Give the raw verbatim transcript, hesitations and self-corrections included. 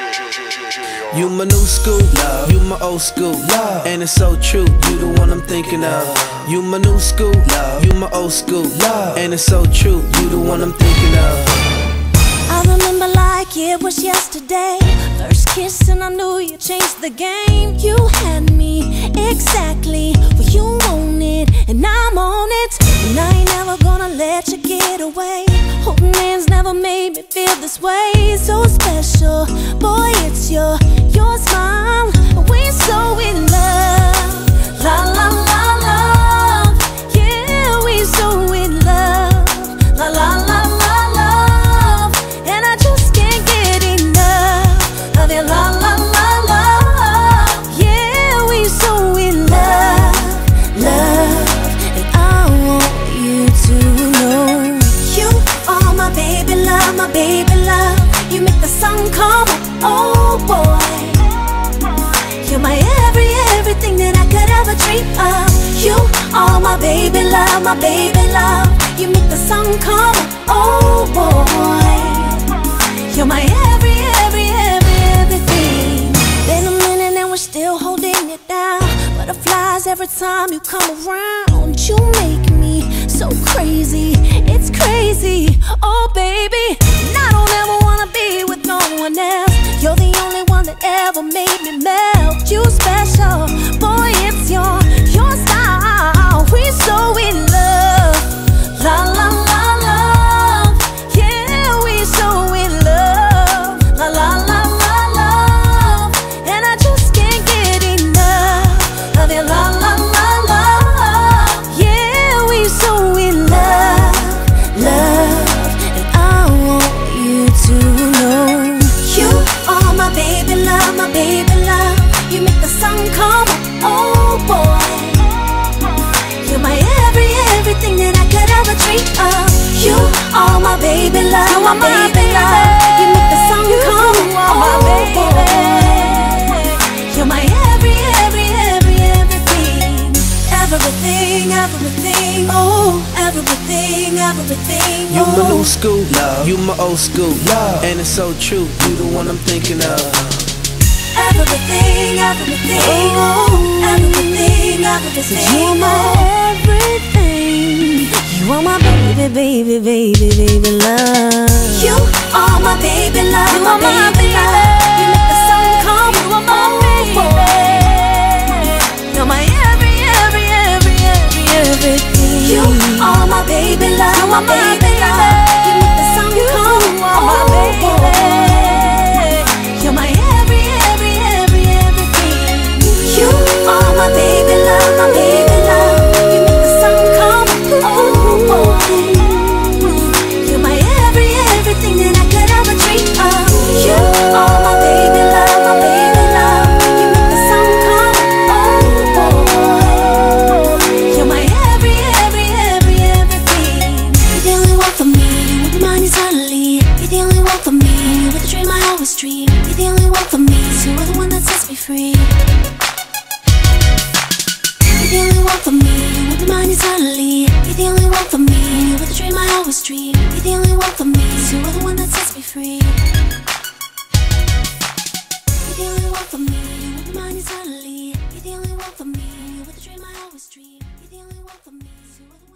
You my new school love, you my old school love, and it's so true, you the one I'm thinking of. You my new school love, you my old school love, and it's so true, you the one I'm thinking of. I remember like it was yesterday, first kiss and I knew you changed the game. You had me exactly where you wanted, and I'm on it, and I ain't never gonna let you get away. Holding hands never made me feel this way. So special, boy, it's your, your smile. We're so in love, la la la love. Yeah, we're so in love, la la la la love. And I just can't get enough of your la la la love. Yeah, we're so in love, love. And I want you to know you are my baby love, my baby love. You make the sun come up, oh boy. You're my every, everything that I could ever dream of. You are my baby love, my baby love. You make the sun come up, oh boy. You're my every, every, every, everything. Been a minute and we're still holding it down. Butterflies every time you come around. You make me so crazy, it's crazy, oh baby. And I don't ever wanna be with no one else. You're the only one that ever made me melt. You special, boy, it's your, your style. We're so in love, la la la love. Yeah, we're so in love, la la la la love. And I just can't get enough of your la la la love. Yeah, we're so in love, love. And I want you to know you are my baby love, my baby love. You make the sun come up, oh boy. You're my every, everything that I could ever dream of. You are my baby love, my baby love. You make the sun come up, oh boy. You're my every, every, every, everything. Everything, everything, oh, everything, everything. You my new school love, you my old school love, and it's so true, you the one I'm thinking of. Everything, everything, oh, everything, everything. You're my everything. You are my baby, baby, baby, baby love. You are my baby love, you my baby love. You make the sun come, you are my baby. You're my every, every, every, every, everything. You are my baby love, you my baby love. You make the sun come, you are my baby. You're my every, every, every, everything. You are my baby love, my baby love. You make the sun come, oh boy. You're my every, everything that I could ever dream of. You are my baby love, my baby love. You make the sun come, oh boy. You're my every, every, every, everything. You're the only one for me, with my mind eternally. You're the only one for me, with the dream I always dream. You're the only one for me, so you're the one that sets me free. You're the only one for me, with my mind eternally. You're the only one for me, with the dream I always dream. You're the only one for me, so you're the one that sets me free. You're the only one for me, with my mind eternally. You're the only one for me, with the dream I always dream. You're the only one for me, so you're the